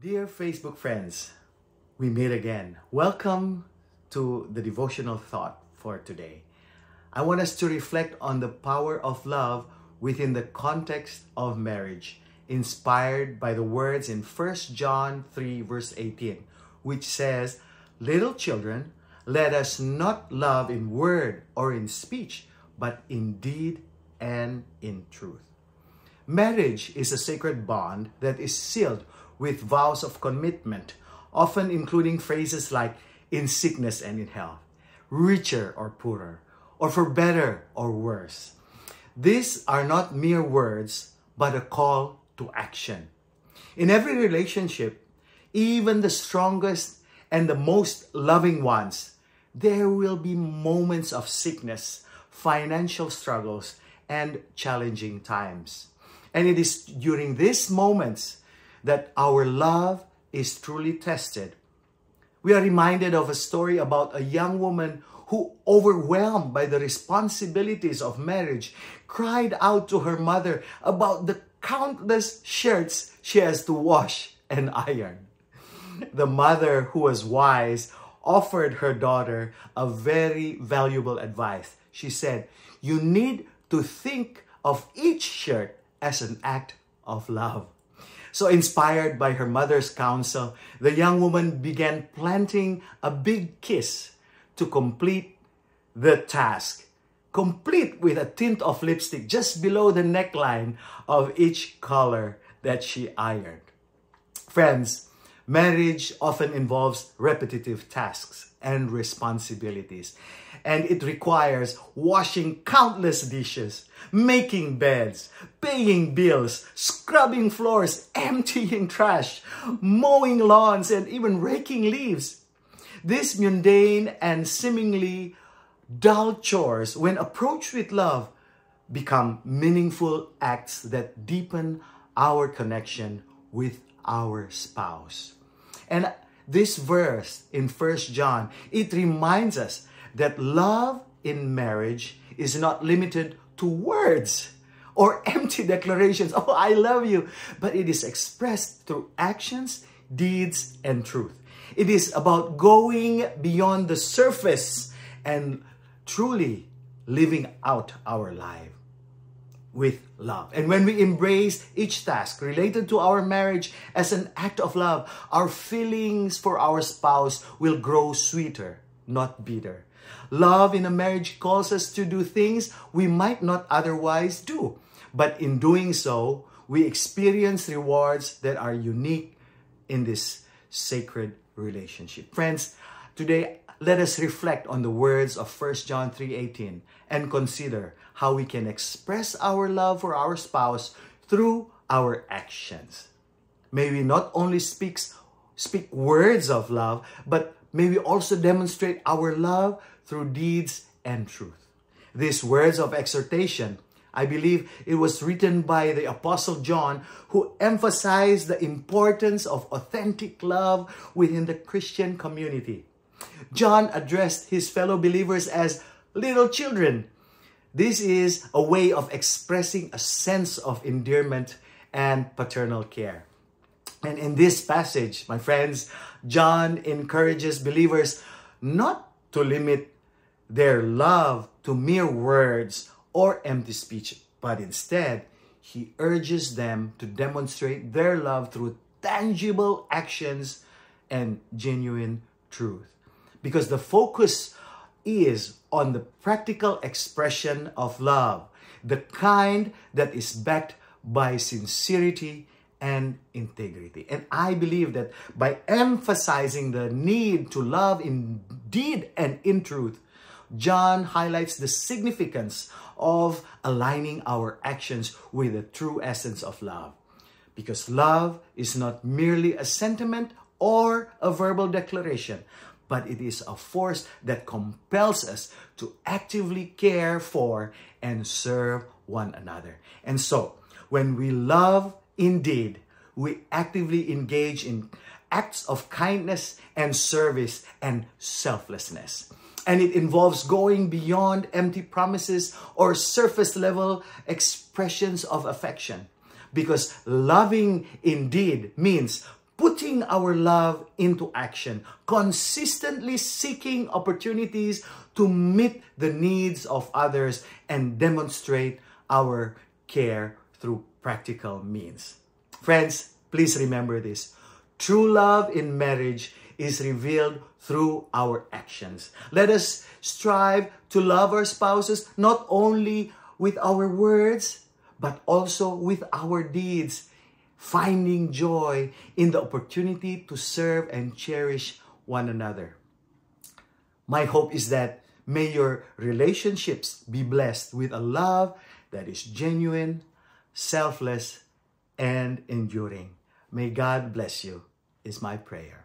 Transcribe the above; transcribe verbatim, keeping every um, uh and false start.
Dear Facebook friends, we meet again. Welcome to the devotional thought for today. I want us to reflect on the power of love within the context of marriage, inspired by the words in First John three verse eighteen, which says, "Little children, let us not love in word or in speech, but in deed and in truth." Marriage is a sacred bond that is sealed with vows of commitment, often including phrases like "in sickness and in health," "richer or poorer," or "for better or worse." These are not mere words, but a call to action. In every relationship, even the strongest and the most loving ones, there will be moments of sickness, financial struggles, and challenging times. And it is during these moments that our love is truly tested. We are reminded of a story about a young woman who, overwhelmed by the responsibilities of marriage, cried out to her mother about the countless shirts she has to wash and iron. The mother, who was wise, offered her daughter a very valuable advice. She said, "You need to think of each shirt as an act of love." So inspired by her mother's counsel, the young woman began planting a big kiss to complete the task, complete with a tint of lipstick just below the neckline of each color that she ironed. Friends, marriage often involves repetitive tasks and responsibilities, and it requires washing countless dishes, making beds, paying bills, scrubbing floors, emptying trash, mowing lawns, and even raking leaves. These mundane and seemingly dull chores, when approached with love, become meaningful acts that deepen our connection with our spouse. And this verse in First John, it reminds us that love in marriage is not limited to words or empty declarations, "Oh, I love you," but it is expressed through actions, deeds, and truth. It is about going beyond the surface and truly living out our life with love. And when we embrace each task related to our marriage as an act of love, our feelings for our spouse will grow sweeter, not bitter. Love in a marriage calls us to do things we might not otherwise do. But in doing so, we experience rewards that are unique in this sacred relationship. Friends, today, let us reflect on the words of First John three eighteen and consider how we can express our love for our spouse through our actions. May we not only speak, speak words of love, but may we also demonstrate our love through deeds and truth. These words of exhortation, I believe it was written by the Apostle John, who emphasized the importance of authentic love within the Christian community. John addressed his fellow believers as little children. This is a way of expressing a sense of endearment and paternal care. And in this passage, my friends, John encourages believers not to limit their love to mere words or empty speech, but instead, he urges them to demonstrate their love through tangible actions and genuine truth. Because the focus is on the practical expression of love, the kind that is backed by sincerity and integrity. And I believe that by emphasizing the need to love in deed and in truth, John highlights the significance of aligning our actions with the true essence of love. Because love is not merely a sentiment or a verbal declaration, but it is a force that compels us to actively care for and serve one another. And so, when we love indeed, we actively engage in acts of kindness and service and selflessness. And it involves going beyond empty promises or surface level expressions of affection. Because loving indeed means putting our love into action, consistently seeking opportunities to meet the needs of others and demonstrate our care through practical means. Friends, please remember this. True love in marriage is revealed through our actions. Let us strive to love our spouses not only with our words, but also with our deeds, finding joy in the opportunity to serve and cherish one another. My hope is that may your relationships be blessed with a love that is genuine, selfless, and enduring. May God bless you, is my prayer.